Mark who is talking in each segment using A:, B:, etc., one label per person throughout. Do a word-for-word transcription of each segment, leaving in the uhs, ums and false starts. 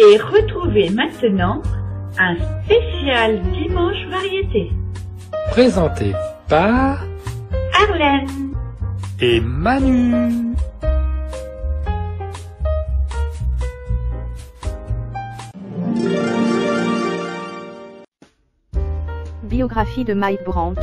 A: Et retrouvez maintenant un spécial Dimanche Variété.
B: Présenté par
A: Arlène
B: et Manu.
C: Biographie de Mike Brandt.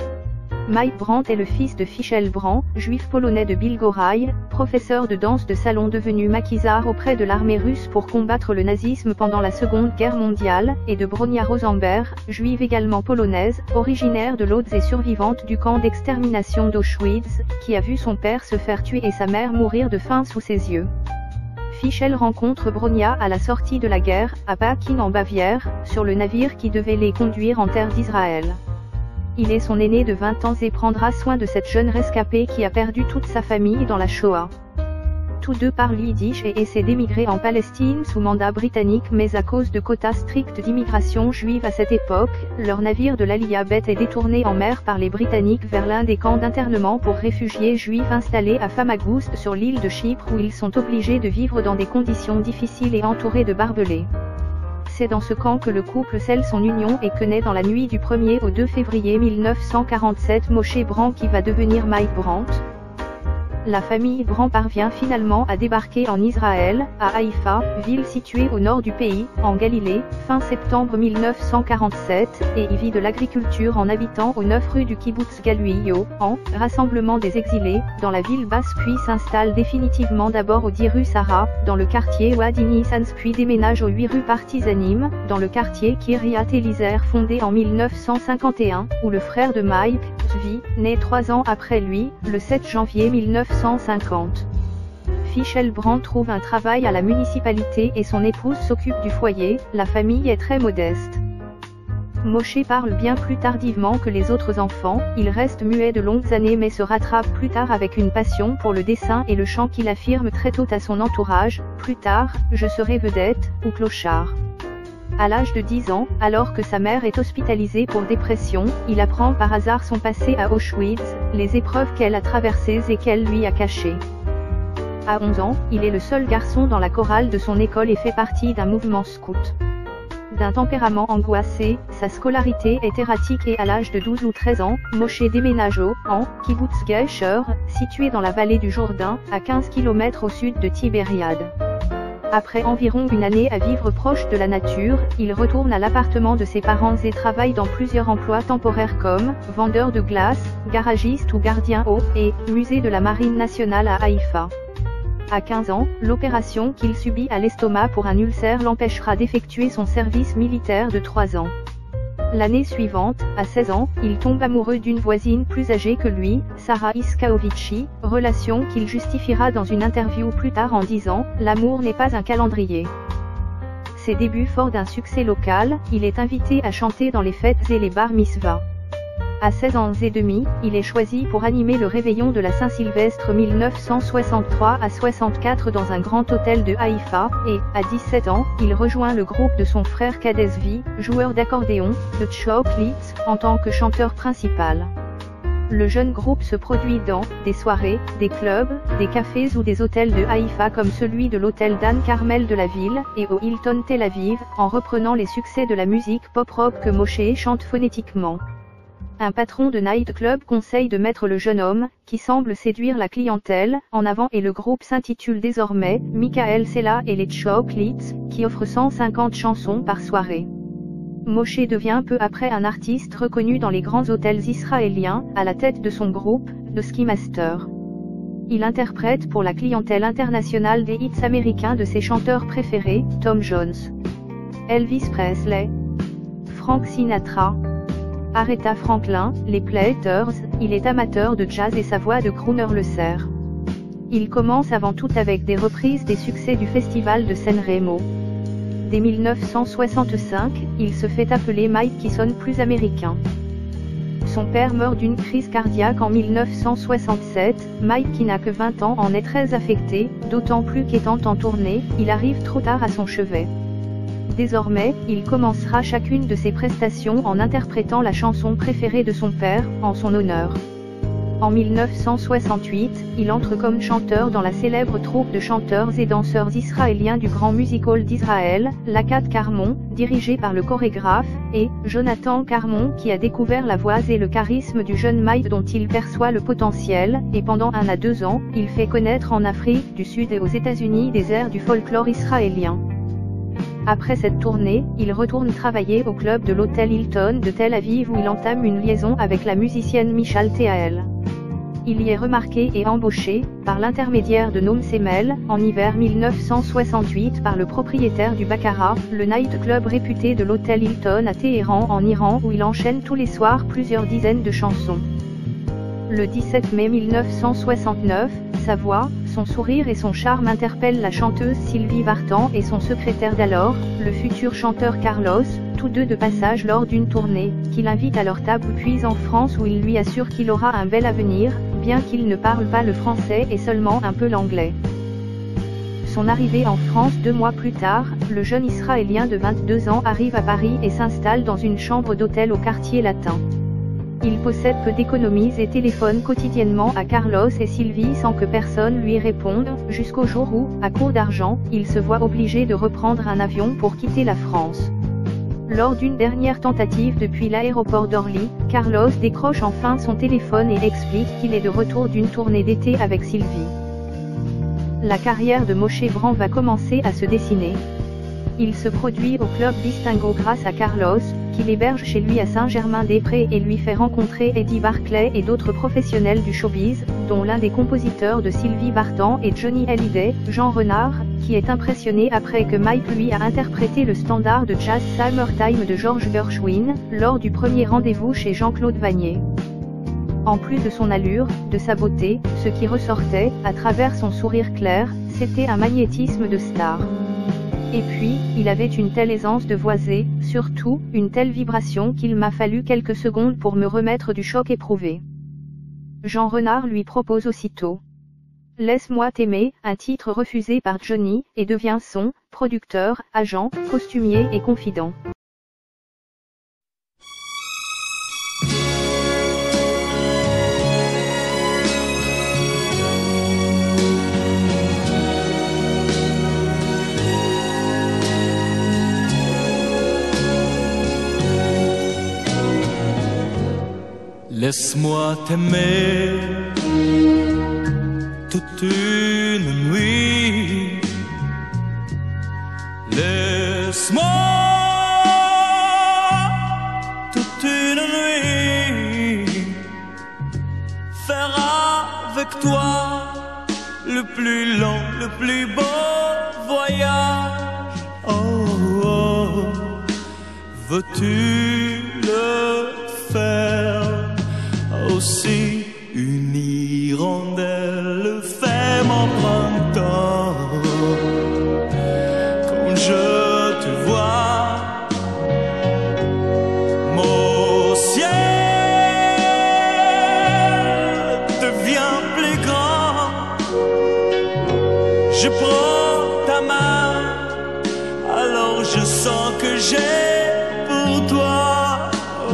C: Mike Brandt est le fils de Fischel Brandt, juif polonais de Bilgoraï, professeur de danse de salon devenu maquisard auprès de l'armée russe pour combattre le nazisme pendant la Seconde Guerre mondiale, et de Bronia Rosenberg, juive également polonaise, originaire de Lodz et survivante du camp d'extermination d'Auschwitz, qui a vu son père se faire tuer et sa mère mourir de faim sous ses yeux. Fischel rencontre Bronia à la sortie de la guerre, à Pakin en Bavière, sur le navire qui devait les conduire en terre d'Israël. Il est son aîné de vingt ans et prendra soin de cette jeune rescapée qui a perdu toute sa famille dans la Shoah. Tous deux parlent yiddish et essaient d'émigrer en Palestine sous mandat britannique, mais à cause de quotas stricts d'immigration juive à cette époque, leur navire de l'Aliyah Bet est détourné en mer par les Britanniques vers l'un des camps d'internement pour réfugiés juifs installés à Famagoust sur l'île de Chypre, où ils sont obligés de vivre dans des conditions difficiles et entourés de barbelés. C'est dans ce camp que le couple scelle son union et que naît dans la nuit du premier au deux février mille neuf cent quarante-sept Moshe Brandt qui va devenir Mike Brandt. La famille Brandt parvient finalement à débarquer en Israël, à Haïfa, ville située au nord du pays, en Galilée, fin septembre mille neuf cent quarante-sept, et y vit de l'agriculture en habitant au neuf rue du Kibbutz Galuio, en rassemblement des exilés, dans la ville basse, puis s'installe définitivement d'abord au dix rue Sarah, dans le quartier Wadi Nissan, puis déménage au huit rue Partisanim, dans le quartier Kiryat Eliezer fondé en mille neuf cent cinquante et un, où le frère de Mike, Zvi, né trois ans après lui, le sept janvier mille neuf cent cinquante. Fischel Brandt trouve un travail à la municipalité et son épouse s'occupe du foyer. La famille est très modeste. Moshe parle bien plus tardivement que les autres enfants, il reste muet de longues années mais se rattrape plus tard avec une passion pour le dessin et le chant qu'il affirme très tôt à son entourage, plus tard, je serai vedette, ou clochard. À l'âge de dix ans, alors que sa mère est hospitalisée pour dépression, il apprend par hasard son passé à Auschwitz, les épreuves qu'elle a traversées et qu'elle lui a cachées. À onze ans, il est le seul garçon dans la chorale de son école et fait partie d'un mouvement scout. D'un tempérament angoissé, sa scolarité est erratique et à l'âge de douze ou treize ans, Moshe déménage au, en, Kibbutz Gesher, situé dans la vallée du Jourdain, à quinze kilomètres au sud de Tibériade. Après environ une année à vivre proche de la nature, il retourne à l'appartement de ses parents et travaille dans plusieurs emplois temporaires comme vendeur de glace, garagiste ou gardien au et musée de la Marine nationale à Haïfa. À quinze ans, l'opération qu'il subit à l'estomac pour un ulcère l'empêchera d'effectuer son service militaire de trois ans. L'année suivante, à seize ans, il tombe amoureux d'une voisine plus âgée que lui, Sarah Iskaovici, relation qu'il justifiera dans une interview plus tard en disant « L'amour n'est pas un calendrier ». Ses débuts forts d'un succès local, il est invité à chanter dans les fêtes et les bar mitzvahs. À seize ans et demi, il est choisi pour animer le réveillon de la Saint-Sylvestre mille neuf cent soixante-trois à soixante-quatre dans un grand hôtel de Haïfa, et, à dix-sept ans, il rejoint le groupe de son frère cadet Zvi, joueur d'accordéon, de Tchoklit, en tant que chanteur principal. Le jeune groupe se produit dans des soirées, des clubs, des cafés ou des hôtels de Haïfa comme celui de l'hôtel Dan Carmel de la ville, et au Hilton Tel Aviv, en reprenant les succès de la musique pop-rock que Moshe chante phonétiquement. Un patron de nightclub conseille de mettre le jeune homme, qui semble séduire la clientèle, en avant et le groupe s'intitule désormais « Michael Sella et les Tchoklits », qui offre cent cinquante chansons par soirée. Moshe devient peu après un artiste reconnu dans les grands hôtels israéliens, à la tête de son groupe, The Ski Master. Il interprète pour la clientèle internationale des hits américains de ses chanteurs préférés, Tom Jones, Elvis Presley, Frank Sinatra, Aretha Franklin, les Platters. Il est amateur de jazz et sa voix de crooner le sert. Il commence avant tout avec des reprises des succès du festival de San Remo. Dès mille neuf cent soixante-cinq, il se fait appeler Mike qui sonne plus américain. Son père meurt d'une crise cardiaque en mille neuf cent soixante-sept, Mike qui n'a que vingt ans en est très affecté, d'autant plus qu'étant en tournée, il arrive trop tard à son chevet. Désormais, il commencera chacune de ses prestations en interprétant la chanson préférée de son père, en son honneur. En mille neuf cent soixante-huit, il entre comme chanteur dans la célèbre troupe de chanteurs et danseurs israéliens du Grand Music Hall d'Israël, l'Akat Carmon, dirigé par le chorégraphe, et Jonathan Carmon qui a découvert la voix et le charisme du jeune Mike dont il perçoit le potentiel, et pendant un à deux ans, il fait connaître en Afrique du Sud et aux États-Unis des airs du folklore israélien. Après cette tournée, il retourne travailler au club de l'hôtel Hilton de Tel Aviv où il entame une liaison avec la musicienne Michal Teael. Il y est remarqué et embauché, par l'intermédiaire de Noam Semel, en hiver mille neuf cent soixante-huit par le propriétaire du Baccarat, le night club réputé de l'hôtel Hilton à Téhéran en Iran où il enchaîne tous les soirs plusieurs dizaines de chansons. Le dix-sept mai mille neuf cent soixante-neuf, sa voix, son sourire et son charme interpellent la chanteuse Sylvie Vartan et son secrétaire d'alors, le futur chanteur Carlos, tous deux de passage lors d'une tournée, qui l'invite à leur table puis en France où il lui assure qu'il aura un bel avenir, bien qu'il ne parle pas le français et seulement un peu l'anglais. Son arrivée en France deux mois plus tard, le jeune Israélien de vingt-deux ans arrive à Paris et s'installe dans une chambre d'hôtel au quartier latin. Il possède peu d'économies et téléphone quotidiennement à Carlos et Sylvie sans que personne lui réponde, jusqu'au jour où, à court d'argent, il se voit obligé de reprendre un avion pour quitter la France. Lors d'une dernière tentative depuis l'aéroport d'Orly, Carlos décroche enfin son téléphone et explique qu'il est de retour d'une tournée d'été avec Sylvie. La carrière de Moshe Bran va commencer à se dessiner. Il se produit au club Distingo grâce à Carlos, qui l'héberge chez lui à Saint-Germain-des-Prés et lui fait rencontrer Eddie Barclay et d'autres professionnels du showbiz, dont l'un des compositeurs de Sylvie Vartan et Johnny Hallyday, Jean Renard, qui est impressionné après que Mike lui a interprété le standard de jazz Summertime de George Gershwin, lors du premier rendez-vous chez Jean-Claude Vanier. En plus de son allure, de sa beauté, ce qui ressortait, à travers son sourire clair, c'était un magnétisme de star. Et puis, il avait une telle aisance de voix et, surtout, une telle vibration qu'il m'a fallu quelques secondes pour me remettre du choc éprouvé. Jean Renard lui propose aussitôt « Laisse-moi t'aimer », un titre refusé par Johnny, et devient son producteur, agent, costumier et confident.
D: Laisse-moi t'aimer toute une nuit. Laisse-moi toute une nuit faire avec toi le plus long, le plus beau voyage. Oh, oh. Veux-tu le faire? Aussi une hirondelle fait mon printemps. Quand je te vois, mon ciel devient plus grand. Je prends ta main, alors je sens que j'ai pour toi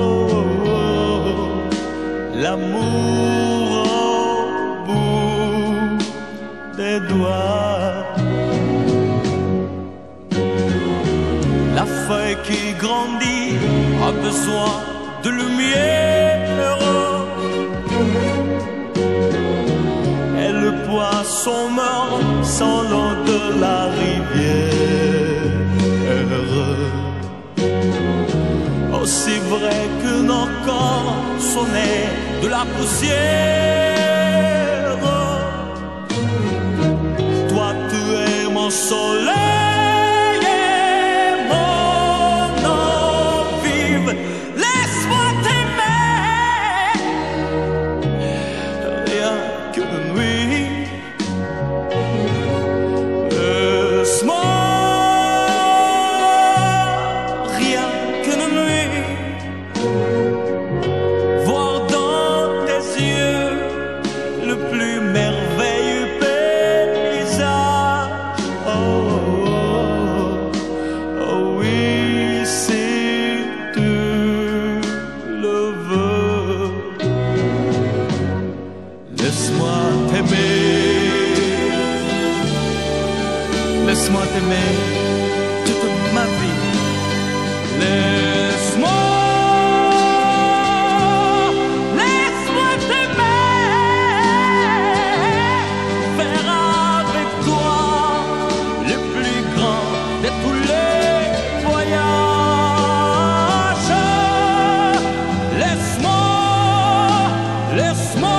D: l'amour au bout des doigts. La feuille qui grandit a besoin de lumière, et le poisson meurt sans l'eau de la rivière. Aussi vrai que nos corps sont nés de la poussière, toi tu es mon soleil et mon eau vive. Laisse-moi t'aimer rien qu'une nuit. Laisse-moi merveilleux paysage. Oh, laisse-moi t'aimer. Laisse-moi t'aimer toute ma vie. Laisse-moi, laisse-moi t'aimer. Faire avec toi le plus grand de tous les voyages. Laisse-moi, laisse-moi.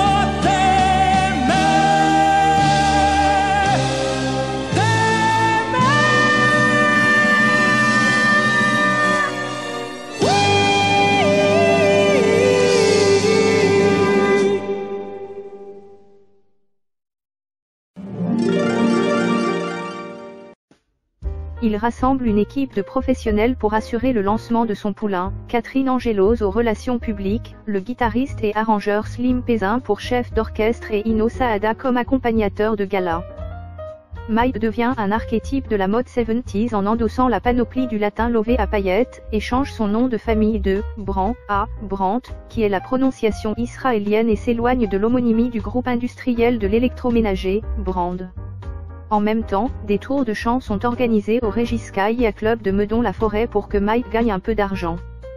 C: Il rassemble une équipe de professionnels pour assurer le lancement de son poulain, Catherine Angelos aux relations publiques, le guitariste et arrangeur Slim Pézin pour chef d'orchestre et Ino Saada comme accompagnateur de gala. Mike devient un archétype de la mode soixante-dix en endossant la panoplie du latin lové à paillettes, et change son nom de famille de « Brand » à « Brandt », qui est la prononciation israélienne et s'éloigne de l'homonymie du groupe industriel de l'électroménager, Brand. En même temps, des tours de chant sont organisés au Régis Sky Club de Meudon-la-Forêt pour que Mike gagne un peu d'argent.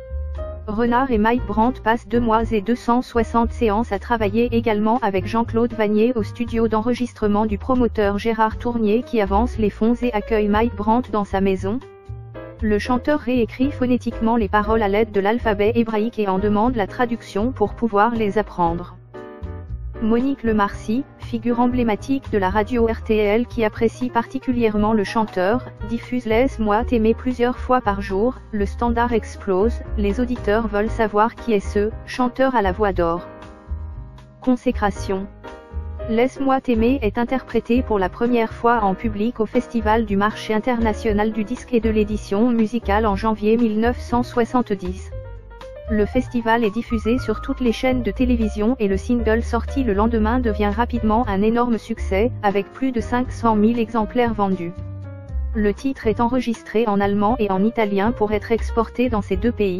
C: Renard et Mike Brandt passent deux mois et deux cent soixante séances à travailler également avec Jean-Claude Vanier au studio d'enregistrement du promoteur Gérard Tournier qui avance les fonds et accueille Mike Brandt dans sa maison. Le chanteur réécrit phonétiquement les paroles à l'aide de l'alphabet hébraïque et en demande la traduction pour pouvoir les apprendre. Monique Lemarcy, figure emblématique de la radio R T L qui apprécie particulièrement le chanteur, diffuse Laisse-moi t'aimer plusieurs fois par jour, le standard explose, les auditeurs veulent savoir qui est ce chanteur à la voix d'or. Consécration. Laisse-moi t'aimer est interprété pour la première fois en public au Festival du marché international du disque et de l'édition musicale en janvier mille neuf cent soixante-dix. Le festival est diffusé sur toutes les chaînes de télévision et le single sorti le lendemain devient rapidement un énorme succès, avec plus de cinq cent mille exemplaires vendus. Le titre est enregistré en allemand et en italien pour être exporté dans ces deux pays.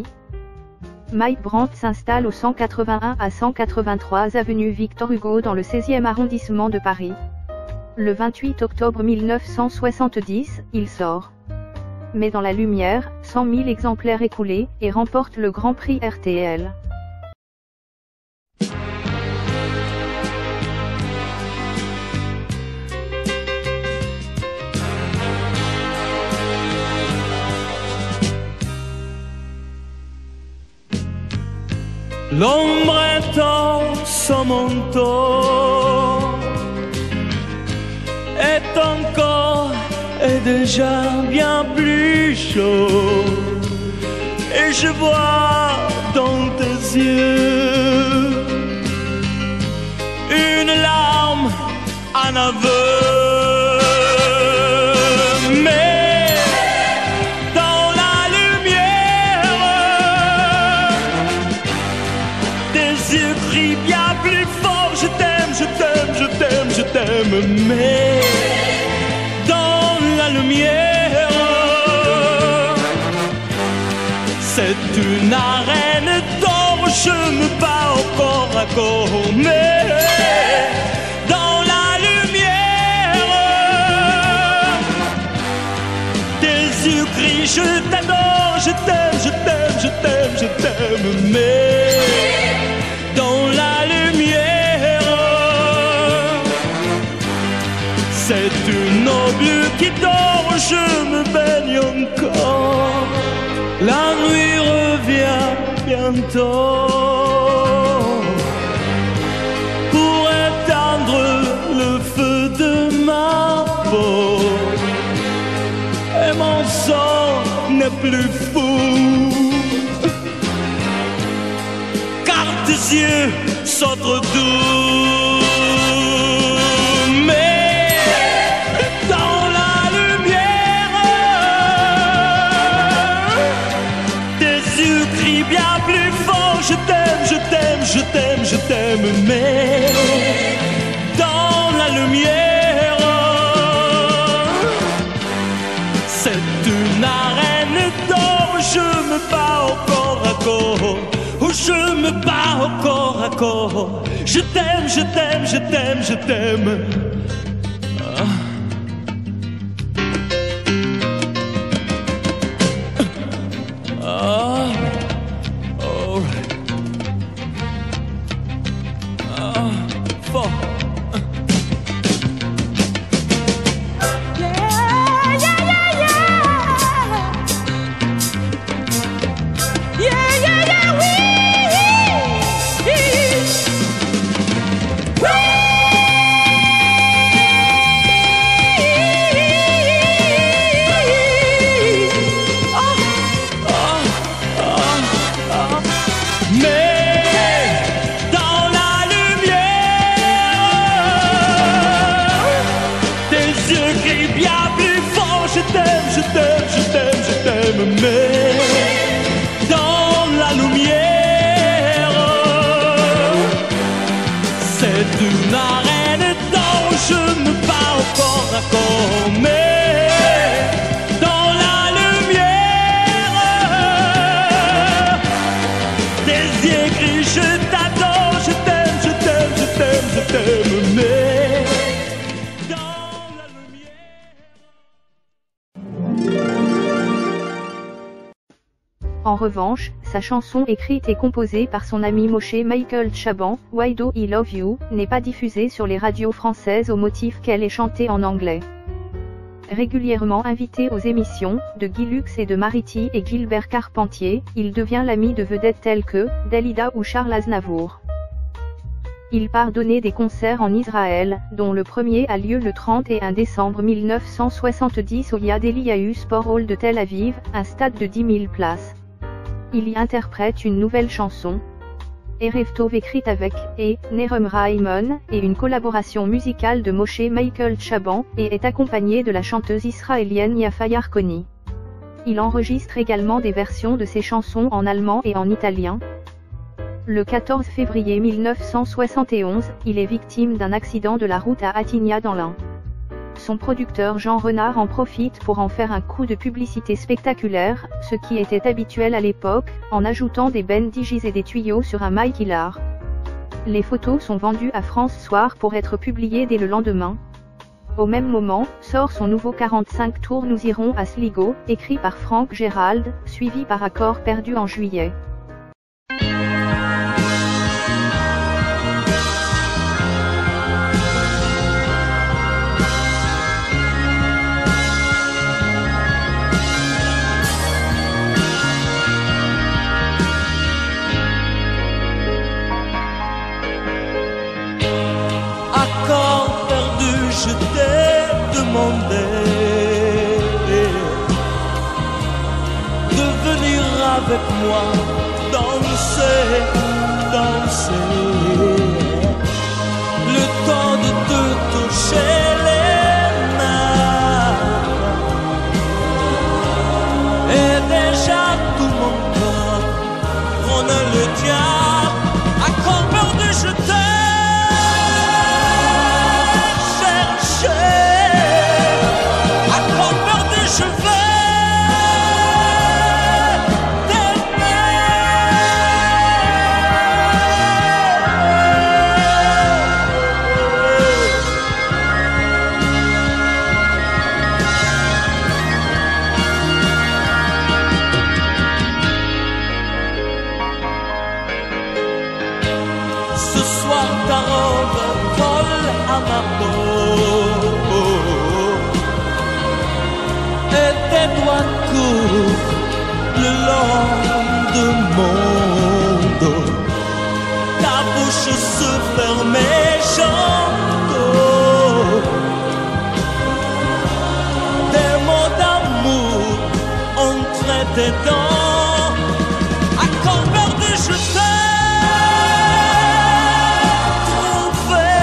C: Mike Brandt s'installe au cent quatre-vingt-un à cent quatre-vingt-trois avenue Victor Hugo dans le seizième arrondissement de Paris. Le vingt-huit octobre mille neuf cent soixante-dix, il sort Mais dans la lumière, cent mille exemplaires écoulés, et remporte le Grand Prix R T L.
D: L'ombre est en son manteau, est encore et déjà bien plus chaud, et je vois dans tes yeux une larme, un aveu. Mais dans la lumière, tes yeux crient bien plus fort, je t'aime, je t'aime, je t'aime, je t'aime. Mais la lumière, c'est une arène d'or, je me bats au corps à corps. Mais dans la lumière, tes yeux crient, je t'adore, je t'aime, je t'aime, je t'aime, je t'aime. Mais dans la lumière, c'est une eau bleue qui dort, je me baigne encore. La nuit revient bientôt pour éteindre le feu de ma peau. Et mon sang n'est plus fou, car tes yeux sont trop doux. Bien plus fort, je t'aime, je t'aime, je t'aime, je t'aime. Mais dans la lumière, c'est une arène d'or, je me bats au corps à corps, où je me bats pas au corps à corps. Je t'aime, je t'aime, je t'aime, je t'aime. Ah. Ah. Oh. Ah. Fort. Mais dans la lumière, c'est une arène dont je me bats au corps à corps. Mais dans la lumière, des yeux gris, je t'adore, je t'aime, je t'aime, je t'aime, je t'aime. Mais
C: En revanche, sa chanson écrite et composée par son ami Moshe Michael Chabon, Why Do I Love You, n'est pas diffusée sur les radios françaises au motif qu'elle est chantée en anglais. Régulièrement invité aux émissions de Guy Lux et de Mariti et Gilbert Carpentier, il devient l'ami de vedettes telles que Dalida ou Charles Aznavour. Il part donner des concerts en Israël, dont le premier a lieu le trente et un décembre mille neuf cent soixante-dix au Yad Eliyahu Sport Hall de Tel Aviv, un stade de dix mille places. Il y interprète une nouvelle chanson, Erev Tov, écrite avec et Nerem Raimon, et une collaboration musicale de Moshe Michael Chabon, et est accompagné de la chanteuse israélienne Yafa Yarkoni. Il enregistre également des versions de ses chansons en allemand et en italien. Le quatorze février mille neuf cent soixante et onze, il est victime d'un accident de la route à Attigna dans l'Ain. Son producteur Jean Renard en profite pour en faire un coup de publicité spectaculaire, ce qui était habituel à l'époque, en ajoutant des bandages et des tuyaux sur un maquillard. Les photos sont vendues à France Soir pour être publiées dès le lendemain. Au même moment, sort son nouveau quarante-cinq tours Nous irons à Sligo, écrit par Frank Gérald, suivi par Accord perdu en juillet.
D: Accord perdu, je t'ai demandé de venir avec moi danser, danser. Le temps de te toucher les mains et déjà tout mon corps prend le tien. Accord perdu, je t'ai je veux ce soir ta robe colle à ma peau et tes doigts courent le long de mon dos. Ta bouche se ferme et chante des mots d'amour entre tes dents. Accord perdu, je t'ai trouvé.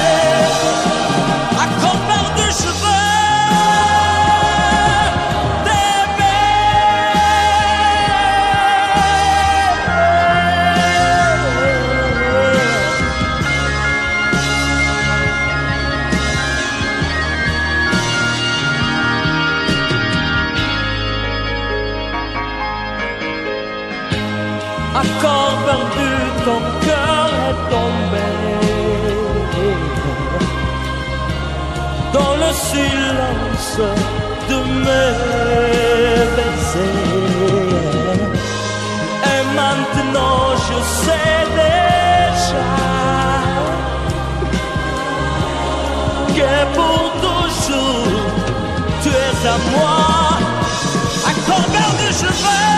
D: Accord perdu, je veux silence de mes baisers. Et maintenant je sais déjà que pour toujours tu es à moi. À Corbeil je veux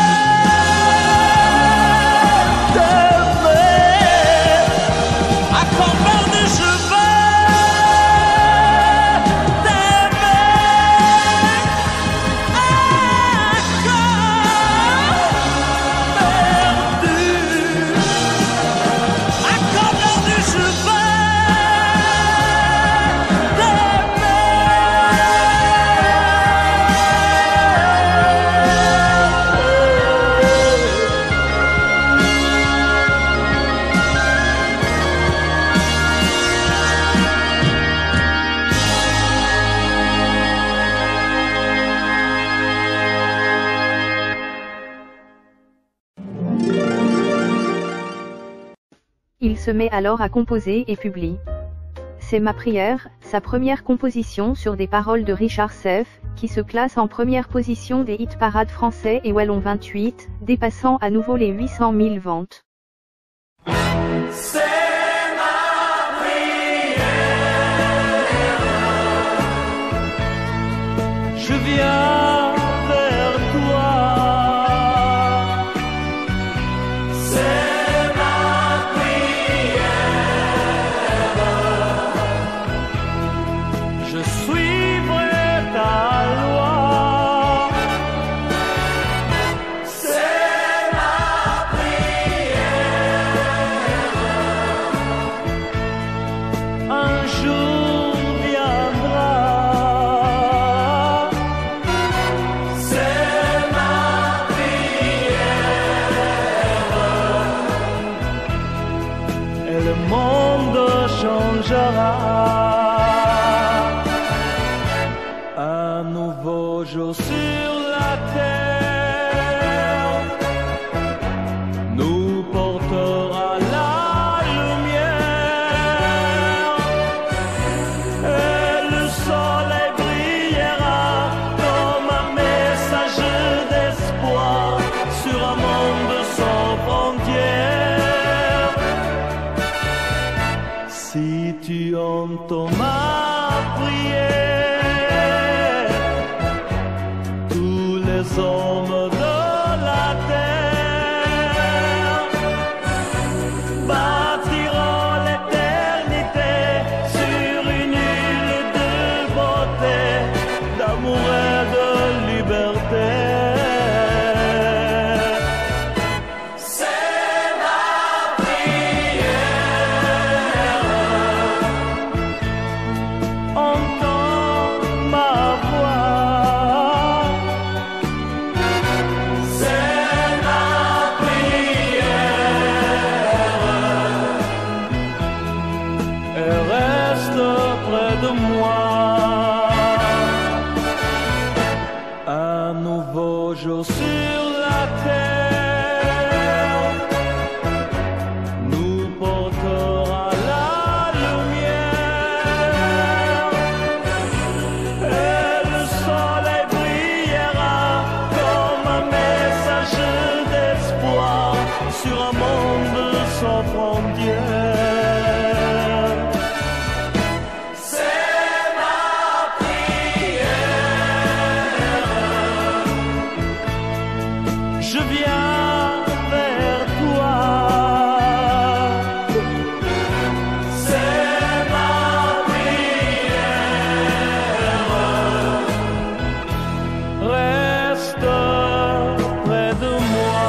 D: t'aimer. À Corbeil je veux t'aimer. À Corbeil à Corbeil je veux
C: Il se met alors à composer et publie C'est ma prière, sa première composition sur des paroles de Richard Seff, qui se classe en première position des hit-parades français et Wallon vingt-huit, dépassant à nouveau les huit cent mille ventes.
D: C'est ma prière. Je viens vers toi. C'est ma prière. Je suivrai ta loi. C'est ma un jour viendra. C'est ma prière. Et le monde changera. Un nouveau jour sur la terre nous portera la lumière. Et le soleil brillera comme un message d'espoir sur un monde sans frontières. Si tu entends ma prière, tous les hommes de la terre bâtiront l'éternité sur une île de beauté, d'amour et de liberté. C'est ma prière. Entends ma voix. C'est ma prière. Et reste près de moi. Un nouveau jour sur la terre nous portera la lumière. Et le soleil brillera comme un message d'espoir sur un monde sans frontières. C'est ma prière. Je viens vers toi. C'est ma prière. Reste près de moi.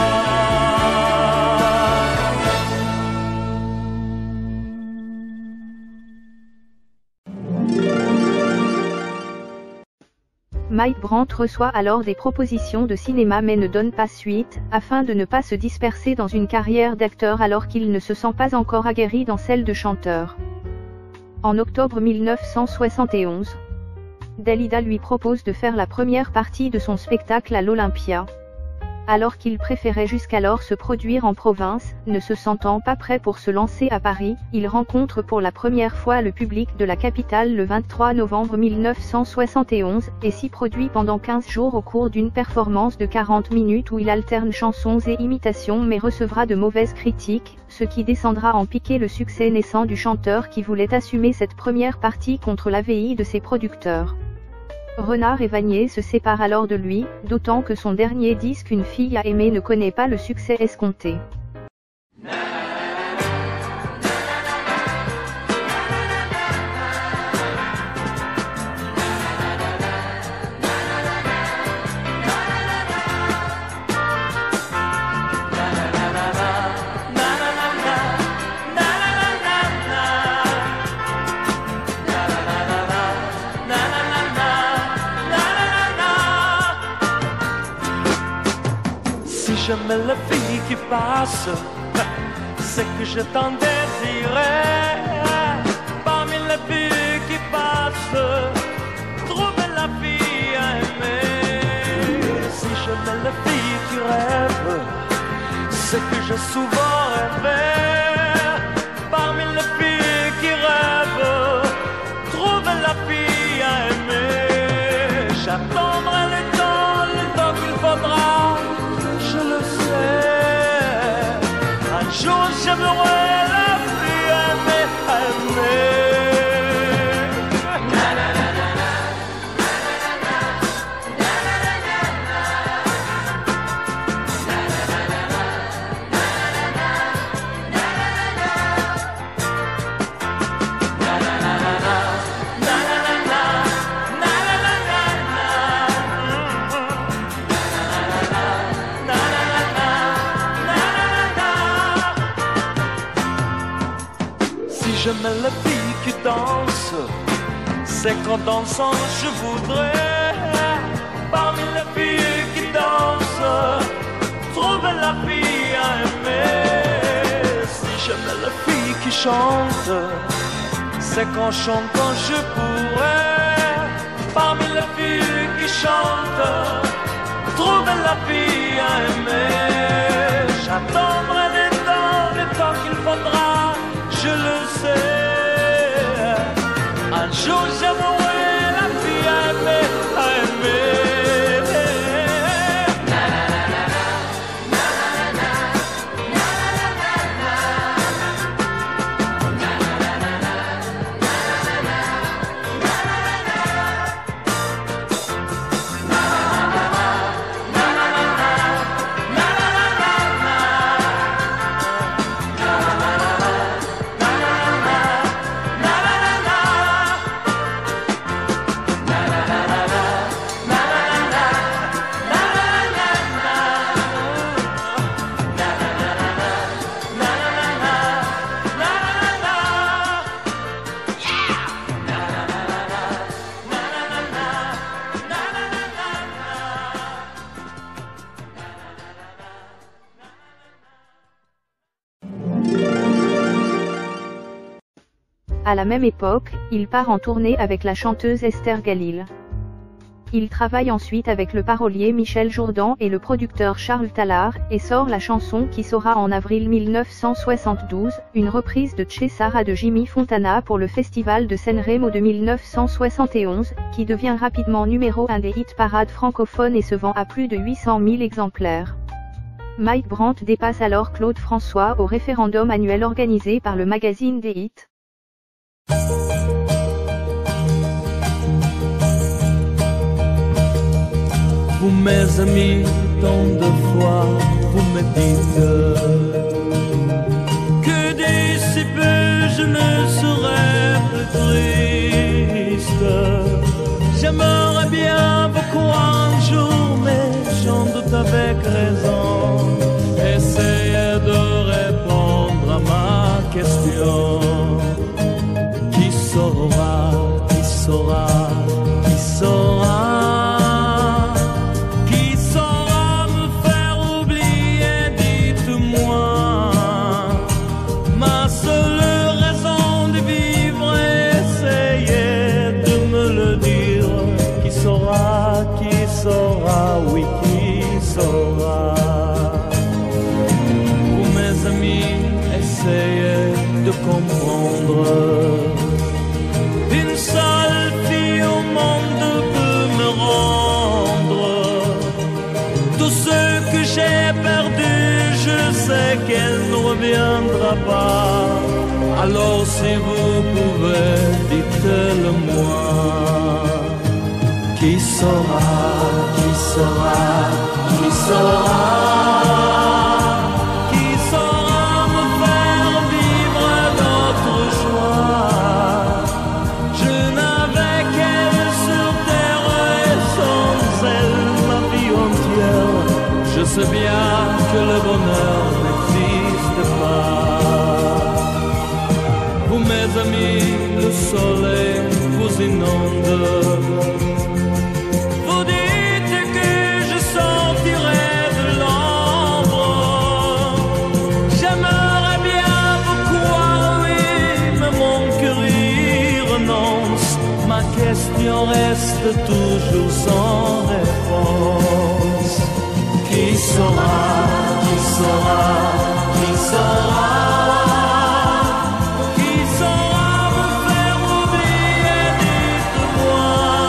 C: Mike Brandt reçoit alors des propositions de cinéma mais ne donne pas suite, afin de ne pas se disperser dans une carrière d'acteur alors qu'il ne se sent pas encore aguerri dans celle de chanteur. En octobre mille neuf cent soixante et onze, Dalida lui propose de faire la première partie de son spectacle à l'Olympia. Alors qu'il préférait jusqu'alors se produire en province, ne se sentant pas prêt pour se lancer à Paris, il rencontre pour la première fois le public de la capitale le vingt-trois novembre mille neuf cent soixante et onze, et s'y produit pendant quinze jours au cours d'une performance de quarante minutes où il alterne chansons et imitations mais recevra de mauvaises critiques, ce qui descendra en piquer le succès naissant du chanteur qui voulait assumer cette première partie contre l'A V I de ses producteurs. Renard et Vanier se séparent alors de lui, d'autant que son dernier disque Une fille à aimer ne connaît pas le succès escompté.
D: J'aimais la fille qui passe, c'est que je t'en désirais. Parmi les filles qui passent, trouver la fille à aimer. Si j'aimais la fille qui rêve, c'est que j'ai souvent rêvé. Parmi les filles qui rêvent, trouver la fille à aimer. J'attendrai le temps, le temps qu'il faudra. Je le sais, un jour j'aimerai la fille aimer, aimer. J'aime la fille qui danse, c'est qu'en dansant je voudrais, parmi les filles qui dansent, trouver la fille à aimer. Si j'aime la fille qui chante, c'est qu'en chantant je pourrais, parmi les filles qui chantent, trouver la fille à aimer. J'attendrai les temps, les temps qu'il faudra. Je le sais, un jour j'aimerai la fille à aimer, à aimer.
C: À la même époque, il part en tournée avec la chanteuse Esther Galil. Il travaille ensuite avec le parolier Michel Jourdan et le producteur Charles Tallard, et sort la chanson Qui saura en avril mille neuf cent soixante-douze, une reprise de Che Sara de Jimmy Fontana pour le festival de Sanremo de mille neuf cent soixante et onze, qui devient rapidement numéro un des hit parades francophones et se vend à plus de huit cent mille exemplaires. Mike Brandt dépasse alors Claude François au référendum annuel organisé par le magazine des hits.
D: Vous mes amis, tant de fois vous me dites que d'ici peu je ne serai plus triste. J'aimerais bien vous croire un jour, mais j'en doute avec raison. Essayez de répondre à ma question. Qui saura, qui saura, qui saura, qui saura me faire oublier, dites-moi. Ma seule raison de vivre, essayez de me le dire. Qui saura, qui saura, oui, qui saura. comprendre. Une seule fille au monde peut me rendre tout ce que j'ai perdu. Je sais qu'elle ne reviendra pas. Alors si vous pouvez, dites-le-moi. Qui saura, qui saura, qui saura, qui saura me faire vivre d'autres joies. Je n'avais qu'elle sur terre et sans elle ma vie entière. Je sais bien que le bonheur n'existe pas. Vous mes amis, le soleil vous inonde. Vous dites que je sortirai de l'ombre. J'aimerais bien vous croire, oui, mais mon cœur y renonce. Ma question reste toujours sans réponse. Qui saura, qui saura, qui saura, qui saura me faire oublier, dites-moi.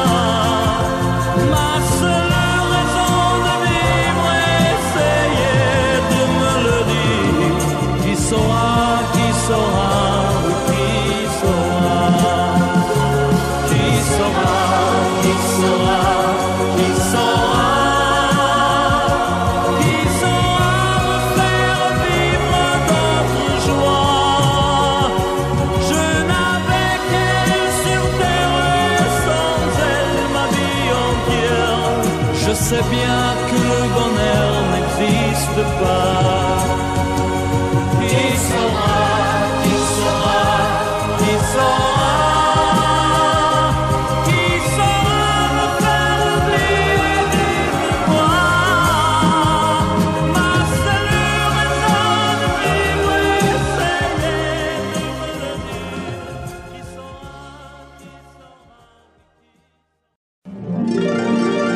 D: Ma seule raison de vivre, essayez de me le dire. Qui saura, qui saura, qui saura, qui saura, qui saura, qui saura. Je sais bien que le bonheur n'existe pas. Qui saura, qui saura, qui saura, qui saura me faire oublier, dites-moi. Ma seule raison de vivre, essayez de me le dire. Qui saura, qui saura.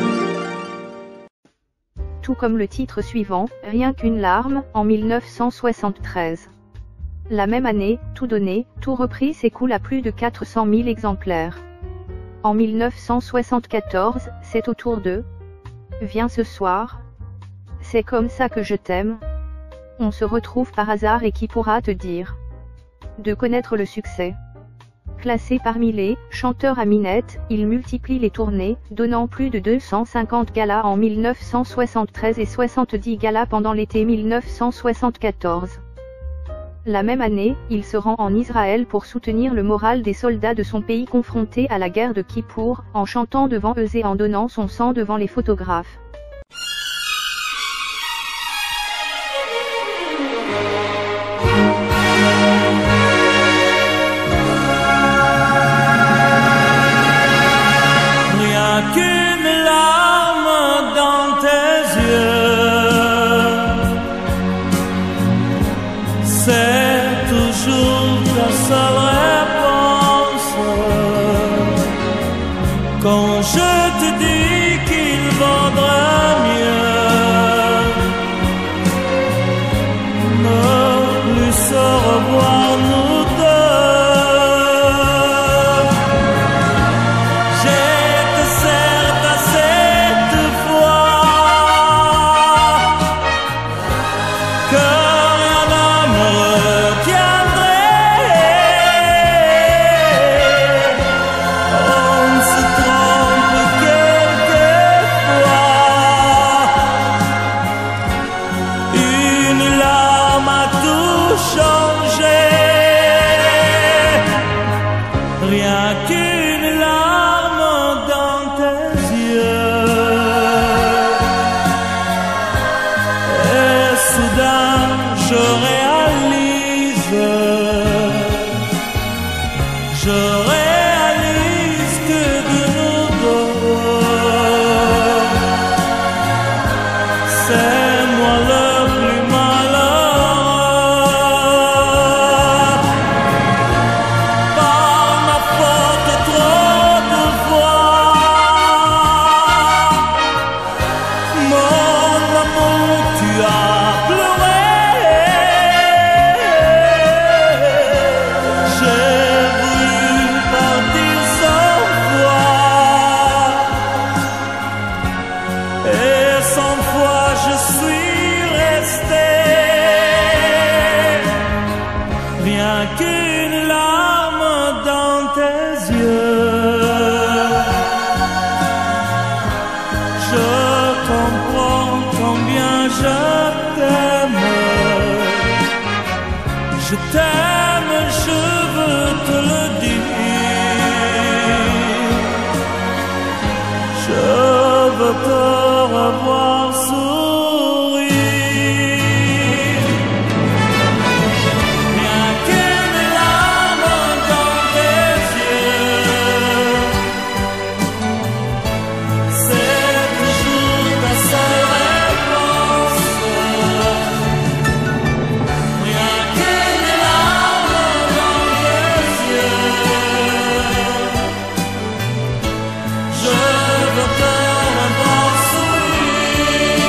C: Tout comme le titre suivant, Rien qu'une larme, en mille neuf cent soixante-treize. La même année, Tout donné, tout repris s'écoule à plus de quatre cent mille exemplaires. En mille neuf cent soixante-quatorze, c'est au tour de Viens ce soir. C'est comme ça que je t'aime. On se retrouve par hasard et qui pourra te dire de connaître le succès. Classé parmi les chanteurs à minette, il multiplie les tournées, donnant plus de deux cent cinquante galas en mille neuf cent soixante-treize et soixante-dix galas pendant l'été mille neuf cent soixante-quatorze. La même année, il se rend en Israël pour soutenir le moral des soldats de son pays confrontés à la guerre de Kippour, en chantant devant eux et en donnant son sang devant les photographes.
D: Quand je te dis qu'il vaudrait mieux ne plus se revoir nous deux, j'étais certes à cette fois que rien ne me retiendrait. On se trompe quelquefois. Une larme a tout changé. Rien qu'une larme dans tes yeux. Et soudain je réalise, je réalise que de nous deux, c'est moi le plus malheureux. Par ma faute trop de fois, mon amour tu as pleuré. a qu'une larme dans tes yeux. Je comprends combien je t'aime. Je t'aime, je veux te le dire. Je veux te revoir sourire. N'y a qu'une larme dans tes yeux. C'est toujours ta seule réponse. N'y a qu'une larme dans tes yeux. Je veux te revoir sourire.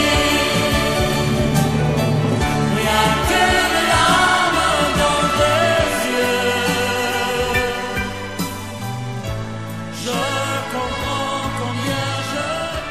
D: N'y a qu'une larme dans tes yeux. Je comprends combien je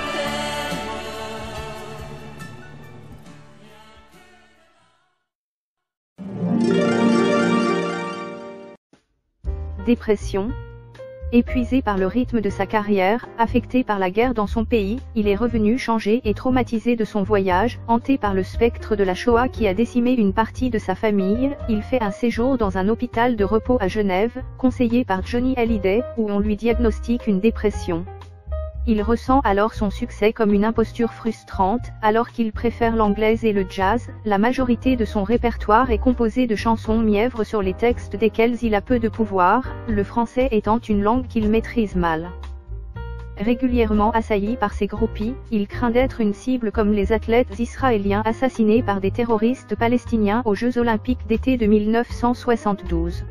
C: t'aime. Dépression. Épuisé par le rythme de sa carrière, affecté par la guerre dans son pays, il est revenu changé et traumatisé de son voyage, hanté par le spectre de la Shoah qui a décimé une partie de sa famille. Il fait un séjour dans un hôpital de repos à Genève, conseillé par Johnny Hallyday, où on lui diagnostique une dépression. Il ressent alors son succès comme une imposture frustrante, alors qu'il préfère l'anglaise et le jazz. La majorité de son répertoire est composé de chansons mièvres sur les textes desquelles il a peu de pouvoir, le français étant une langue qu'il maîtrise mal. Régulièrement assailli par ses groupies, il craint d'être une cible comme les athlètes israéliens assassinés par des terroristes palestiniens aux Jeux Olympiques d'été de mille neuf cent soixante-douze.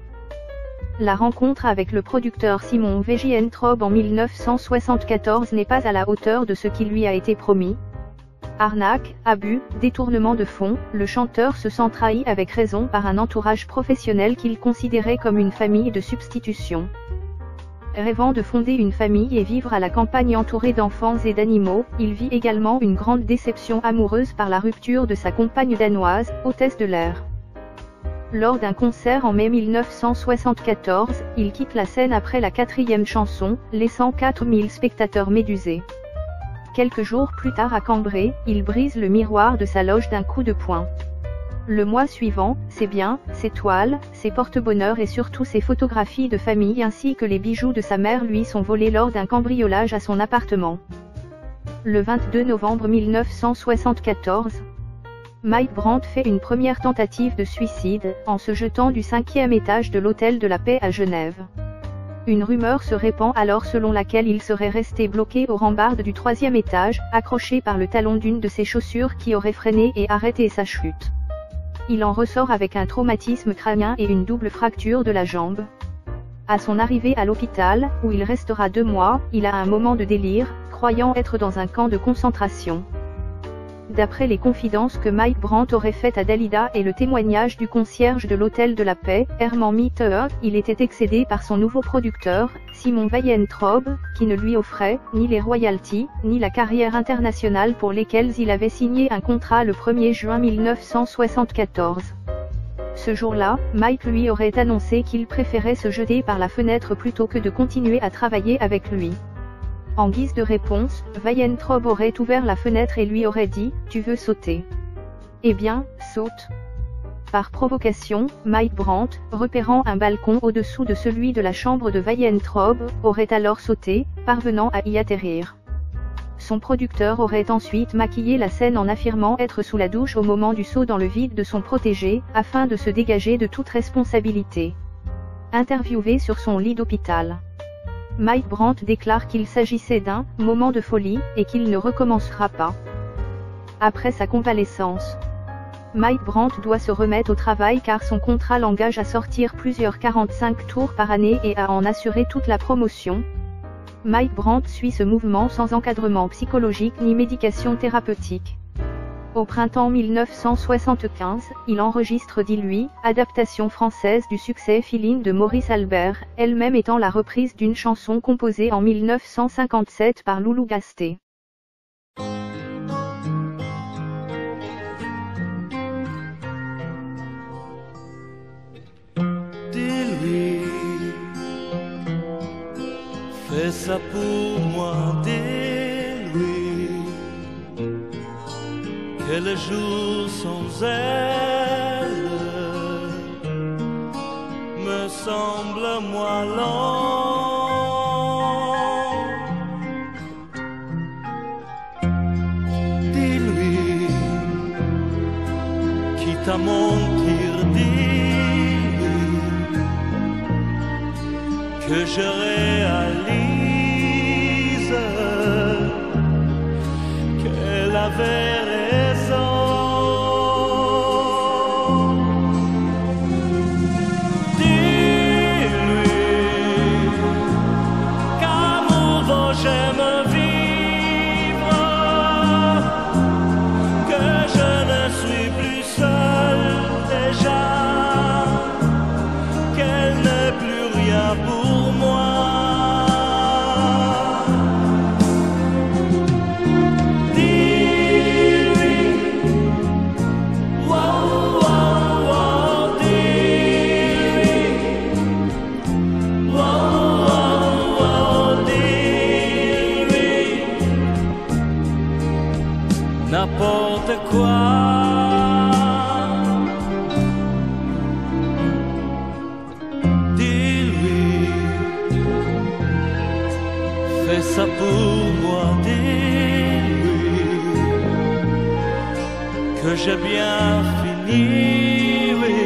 C: La rencontre avec le producteur Simon Weintraub en mille neuf cent soixante-quatorze n'est pas à la hauteur de ce qui lui a été promis. Arnaque, abus, détournement de fonds, le chanteur se sent trahi avec raison par un entourage professionnel qu'il considérait comme une famille de substitution. Rêvant de fonder une famille et vivre à la campagne entouré d'enfants et d'animaux, il vit également une grande déception amoureuse par la rupture de sa compagne danoise, hôtesse de l'air. Lors d'un concert en mai mille neuf cent soixante-quatorze, il quitte la scène après la quatrième chanson, laissant quatre mille spectateurs médusés. Quelques jours plus tard à Cambrai, il brise le miroir de sa loge d'un coup de poing. Le mois suivant, ses biens, ses toiles, ses porte-bonheur et surtout ses photographies de famille ainsi que les bijoux de sa mère lui sont volés lors d'un cambriolage à son appartement. Le vingt-deux novembre mille neuf cent soixante-quatorze, Mike Brandt fait une première tentative de suicide, en se jetant du cinquième étage de l'Hôtel de la Paix à Genève. Une rumeur se répand alors selon laquelle il serait resté bloqué aux rambardes du troisième étage, accroché par le talon d'une de ses chaussures qui aurait freiné et arrêté sa chute. Il en ressort avec un traumatisme crânien et une double fracture de la jambe. À son arrivée à l'hôpital, où il restera deux mois, il a un moment de délire, croyant être dans un camp de concentration. D'après les confidences que Mike Brandt aurait faites à Dalida et le témoignage du concierge de l'Hôtel de la Paix, Herman Mitter, il était excédé par son nouveau producteur, Simon Weintraub, qui ne lui offrait ni les royalties, ni la carrière internationale pour lesquelles il avait signé un contrat le premier juin mille neuf cent soixante-quatorze. Ce jour-là, Mike lui aurait annoncé qu'il préférait se jeter par la fenêtre plutôt que de continuer à travailler avec lui. En guise de réponse, Weintraub aurait ouvert la fenêtre et lui aurait dit « Tu veux sauter ? Eh bien, saute !» Par provocation, Mike Brandt, repérant un balcon au-dessous de celui de la chambre de Weintraub, aurait alors sauté, parvenant à y atterrir. Son producteur aurait ensuite maquillé la scène en affirmant être sous la douche au moment du saut dans le vide de son protégé, afin de se dégager de toute responsabilité. Interviewé sur son lit d'hôpital, Mike Brandt déclare qu'il s'agissait d'un « moment de folie » et qu'il ne recommencera pas. Après sa convalescence, Mike Brandt doit se remettre au travail car son contrat l'engage à sortir plusieurs quarante-cinq tours par année et à en assurer toute la promotion. Mike Brandt suit ce mouvement sans encadrement psychologique ni médication thérapeutique. Au printemps mille neuf cent soixante-quinze, il enregistre Dis-lui, adaptation française du succès Philine de Maurice Albert, elle-même étant la reprise d'une chanson composée en mille neuf cent cinquante-sept par Loulou Gasté.
D: fais ça pour moi, dis-lui que le jour sans elle me semble moi long. Dis-lui, quitte à mentir, dis-lui que je réalise qu'elle avait raison. J'aime vivre, que je ne suis plus seul déjà, qu'elle n'est plus rien pour moi. Dis-lui, wow, wow, wow, dis-lui, wow, wow, wow, dis-lui n'importe quoi. Dis-lui, fais ça pour moi, dis-lui que j'ai bien fini, oui,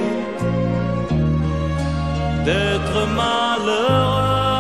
D: d'être malheureux.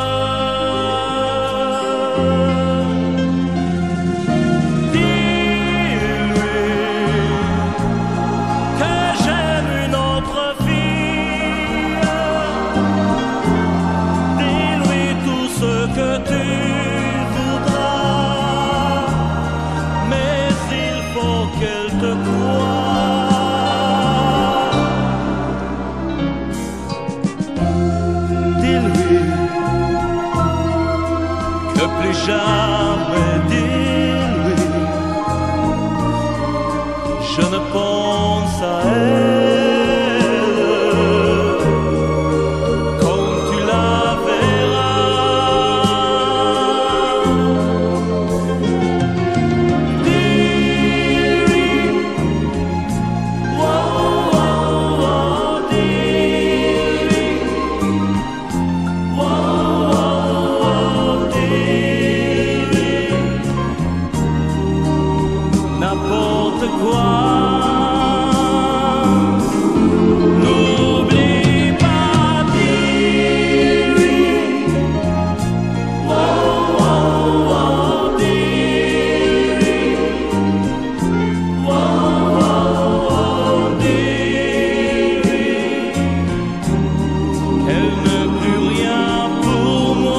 D: Plus jamais, dis-lui, je ne pense à elle comme tu la verras. Dis-lui, wow, wow, wow, dis-lui, wow, n'importe quoi. N'oublie pas, dis-lui, wow, wow, wow, dis-lui, wow, wow, wow, dis-lui qu'elle n'est plus rien pour moi.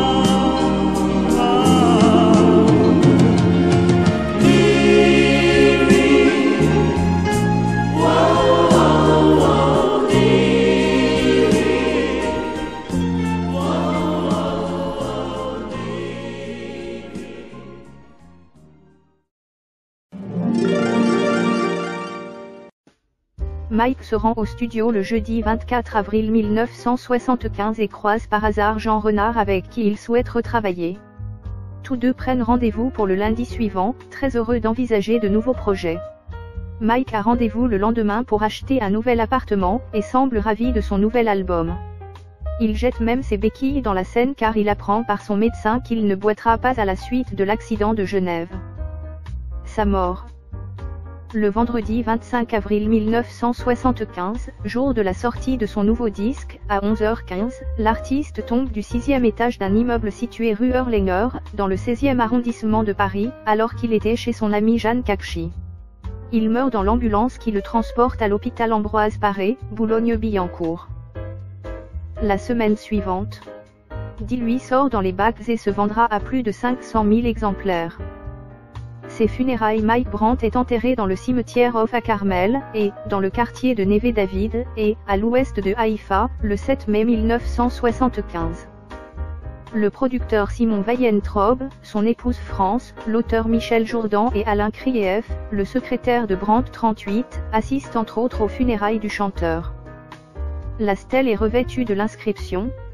C: Mike se rend au studio le jeudi vingt-quatre avril mille neuf cent soixante-quinze et croise par hasard Jean Renard avec qui il souhaite retravailler. Tous deux prennent rendez-vous pour le lundi suivant, très heureux d'envisager de nouveaux projets. Mike a rendez-vous le lendemain pour acheter un nouvel appartement, et semble ravi de son nouvel album. Il jette même ses béquilles dans la Seine car il apprend par son médecin qu'il ne boitera pas à la suite de l'accident de Genève. Sa mort. Le vendredi vingt-cinq avril mille neuf cent soixante-quinze, jour de la sortie de son nouveau disque, à onze heures quinze, l'artiste tombe du sixième étage d'un immeuble situé rue Erlanger, dans le seizième arrondissement de Paris, alors qu'il était chez son ami Jeanne Cachy. Il meurt dans l'ambulance qui le transporte à l'hôpital Ambroise Paré, Boulogne-Billancourt. La semaine suivante, Dis-lui sort dans les bacs et se vendra à plus de cinq cent mille exemplaires. Ses funérailles. Mike Brandt est enterré dans le cimetière Off à Carmel, et, dans le quartier de Neve-David, et, à l'ouest de Haïfa, le sept mai mille neuf cent soixante-quinze. Le producteur Simon Weintraub, son épouse France, l'auteur Michel Jourdan et Alain Krief, le secrétaire de Brandt trente-huit, assistent entre autres aux funérailles du chanteur. La stèle est revêtue de l'inscription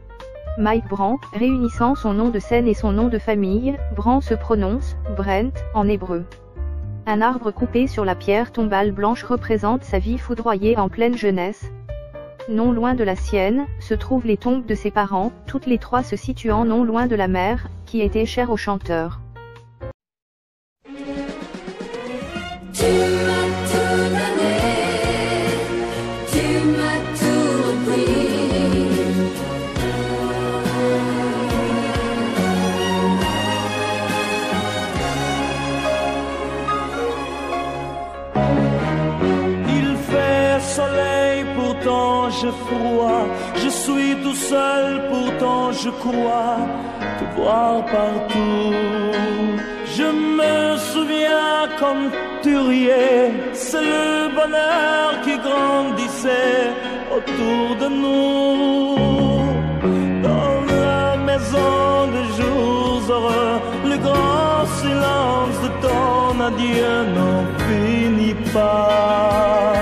C: Mike Brandt, réunissant son nom de scène et son nom de famille, Brandt se prononce Brent en hébreu. Un arbre coupé sur la pierre tombale blanche représente sa vie foudroyée en pleine jeunesse. Non loin de la sienne, se trouvent les tombes de ses parents, toutes les trois se situant non loin de la mer, qui était chère au chanteur.
D: J'ai froid, je suis tout seul, pourtant je crois te voir partout. Je me souviens comme tu riais, c'est le bonheur qui grandissait autour de nous. Dans la maison des jours heureux, le grand silence de ton adieu n'en finit pas.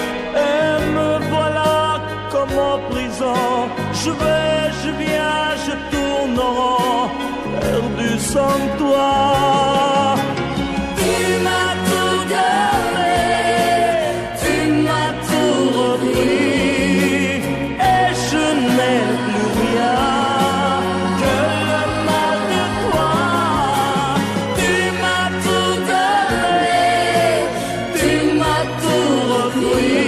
D: En prison, je vais, je viens, je tourne en rond, perdu sans toi. Tu m'as tout donné, tu m'as tout repris, et je n'ai plus rien que le mal de toi. Tu m'as tout donné, tu m'as tout repris.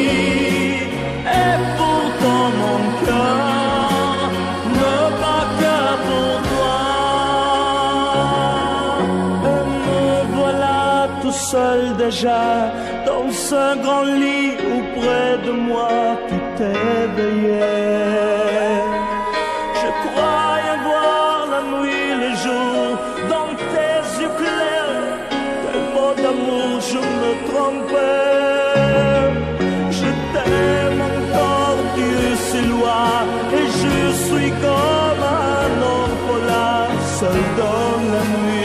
D: Seul déjà, dans ce grand lit où près de moi tu t'éveillais. Je croyais voir la nuit, le jour, dans tes yeux clairs, tes mots d'amour, je me trompais. Je t'aime encore, Dieu c'est loi, et je suis comme un orphelin, seul dans la nuit.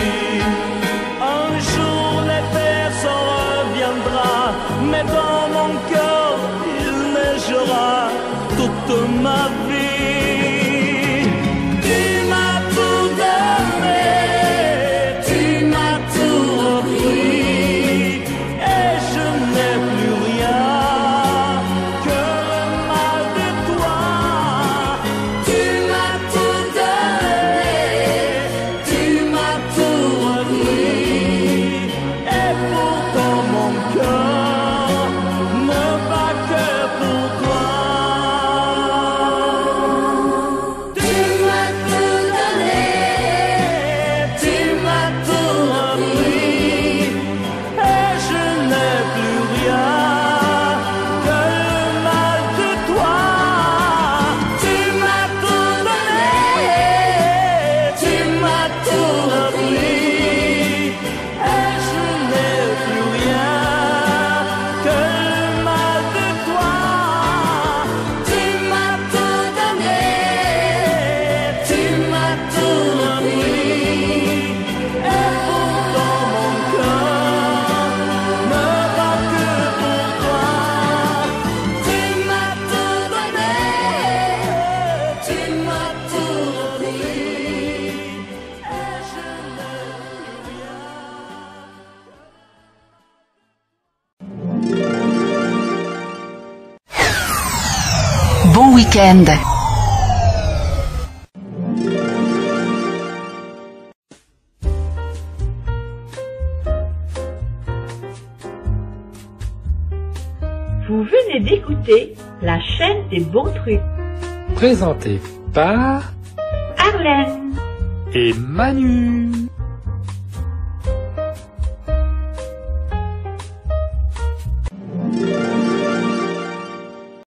D: Mais dans mon cœur, il neigera toute ma vie. Tu m'as tout donné, tu m'as tout repris, et je n'ai plus rien que le mal de toi. Tu m'as tout donné, tu m'as tout repris, et pourtant mon cœur
E: Bon week-end.
A: Vous venez d'écouter la chaîne des bons trucs.
B: Présenté par
A: Arlène
B: et Manu.